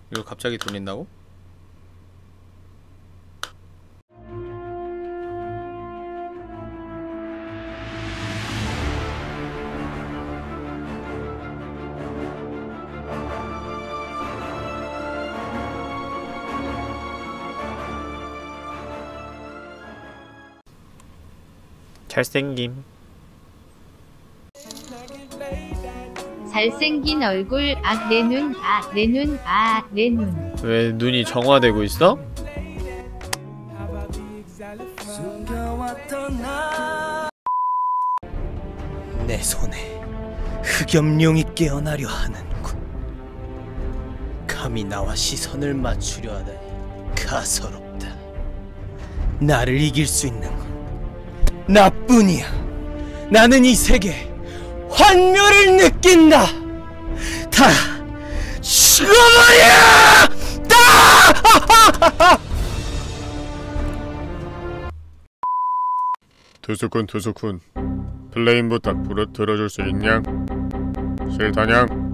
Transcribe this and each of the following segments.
이걸 갑자기 돌린다고? 잘생김. 잘생긴 얼굴 내 눈 내 눈 내 눈. 왜 눈이 정화되고 있어? 내 손에 흑염룡이 깨어나려 하는군. 감히 나와 시선을 맞추려 하다니 가소롭다. 나를 이길 수 있는 건 나뿐이야. 나는 이 세계에 환멸을 느낀다. 다 죽어버려! 투수쿤 플레임 부탁 들어줄 수 있냐? 싫다냥?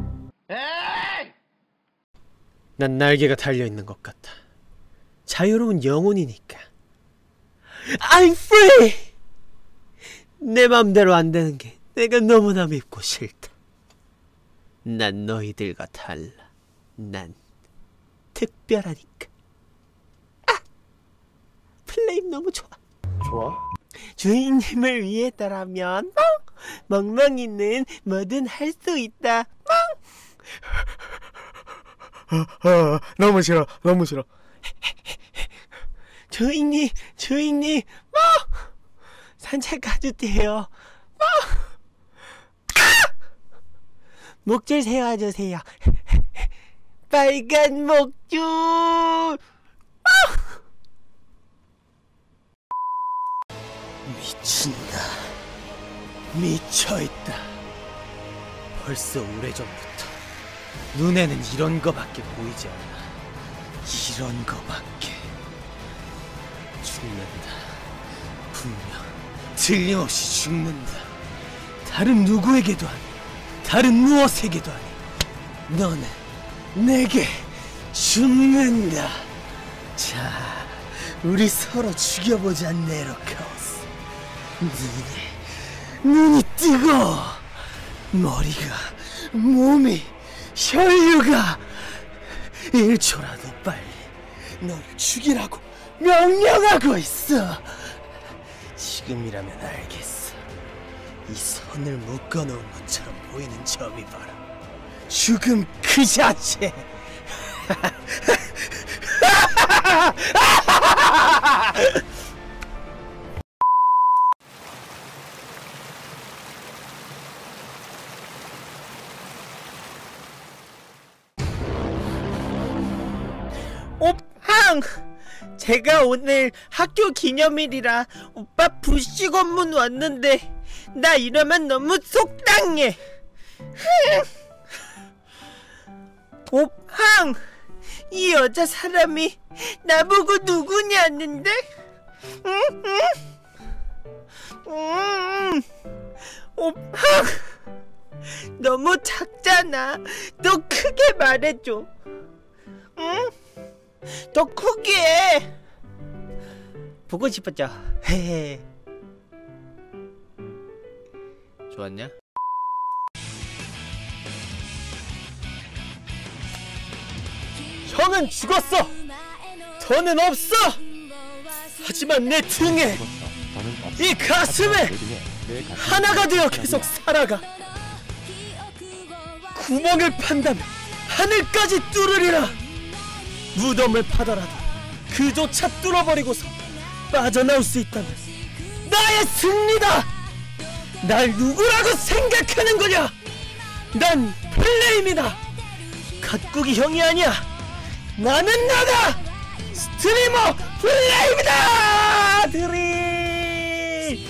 난 날개가 달려있는 것 같아. 자유로운 영혼이니까. I'm free! 내 맘대로 안 되는 게 내가 너무나 밉고 싫다. 난 너희들과 달라. 난 특별하니까. 아! 플레임 너무 좋아. 좋아? 주인님을 위해서라면 멍멍이는 뭐든 할 수 있다. 너무 싫어. 주인님 산책 가도 돼요. 목줄 세워주세요. 빨간 목줄. 미친다. 미쳐있다. 벌써 오래전부터 눈에는 이런 거밖에 보이지 않아. 이런 거밖에. 죽는다. 분명 틀림없이 죽는다. 다른 누구에게도 아니, 다른 무엇에게도 아니. 너는 내게 죽는다. 자, 우리 서로 죽여보자. 네로카오스. 눈이 뜨거워. 머리가, 몸이, 혈류가 1초라도 빨리 너를 죽이라고 명령하고 있어. 지금이라면 알겠어. 이 손을 묶어놓은 것처럼 보이는 점이 바로 죽음 그 자체. 오팡! 제가 오늘 학교 기념일이라 오빠 불시 검문 왔는데 나 이러면 너무 속상해. 오팡! 이 여자 사람이 나보고 누구냐는데? 오팡! 너무 작잖아. 너 크게 말해줘. 응? 더 크게 해. 보고 싶었죠. 헤헤. 좋았냐? 형은 죽었어. 더는 없어. 하지만 내 등에, 이 가슴에 하나가 되어 계속 살아가. 구멍을 판다면 하늘까지 뚫으리라. 무덤을 파더라도 그조차 뚫어버리고서 빠져나올 수 있다면 나의 승리다. 날 누구라고 생각하는 거냐? 난 플레임이다. 갓구기 형이 아니야. 나는 나다. 스트리머 플레임이다. 드림.